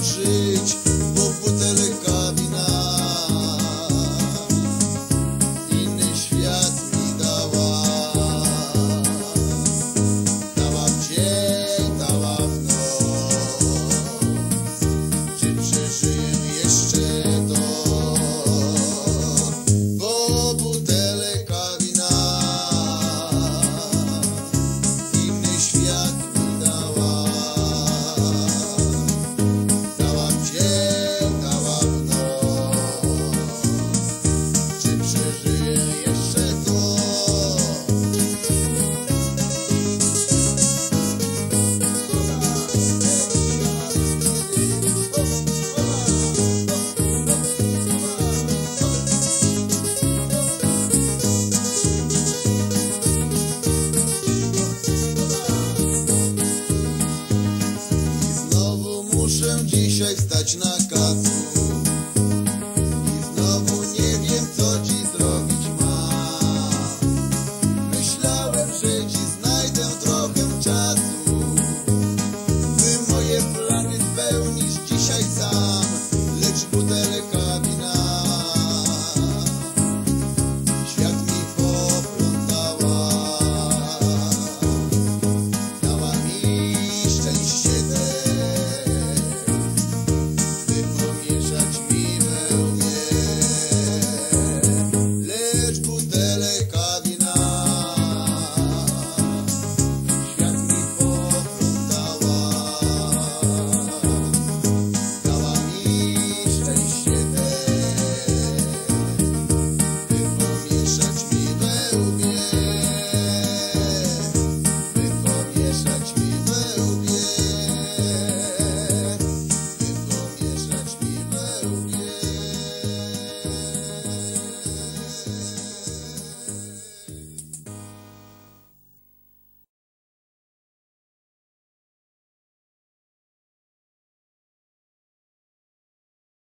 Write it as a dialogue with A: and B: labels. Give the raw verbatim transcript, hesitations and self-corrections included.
A: żyć po butelka wina. Inny świat mi dała, dała w dzień, dała w noc. Czy przeżyję jeszcze to? Po butelka wina. Inny świat mi dała, dała w dzień, dała w noc. Czy przeżyję jeszcze to? I znowu muszę dzisiaj stać na